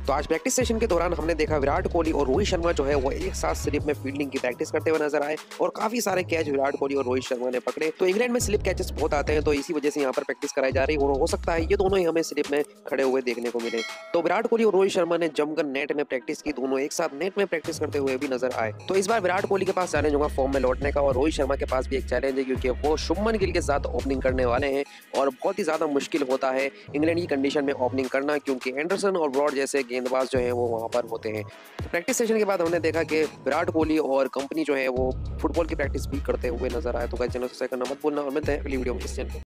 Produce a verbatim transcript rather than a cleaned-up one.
तो आज practice session के दौरान हमने देखा विराट कोहली और रोहित शर्मा जो है वो एक साथ स्लिप में फील्डिंग की प्रैक्टिस करते हुए नजर आए और काफी सारे कैच विराट कोहली और रोहित शर्मा ने पकड़े। तो इंग्लैंड में स्लिप कैचेस बहुत आते हैं, तो इसी वजह से यहाँ पर प्रैक्टिस कराई जा रही है और हो सकता है ये दोनों ही हमें स्लिप में खड़े हुए देखने को मिले। तो विराट कोहली और रोहित शर्मा ने जमकर नेट में प्रैक्टिस की, दोनों एक साथ नेट में प्रैक्टिस करते हुए भी नजर आए। तो इस बार विराट कोहली के पास चैलेंज होगा फॉर्म में लौटने का और रोहित शर्मा के पास भी एक चैलेंज है क्योंकि वो शुभमन गिल के साथ ओपनिंग करने वाले हैं और बहुत ही ज्यादा मुश्किल होता है इंग्लैंड की कंडीशन में ओपनिंग करना क्योंकि एंडरसन और ब्रॉड जैसे गेंदबाज जो है वो वहां पर होते हैं। तो प्रैक्टिस सेशन के बाद हमने देखा कि विराट कोहली और कंपनी जो है वो फुटबॉल की प्रैक्टिस भी करते हुए नजर आए। तो गाइस चैनल सब्सक्राइब करना मत भूलना और मिलते हैं अगली वीडियो में इस चैनल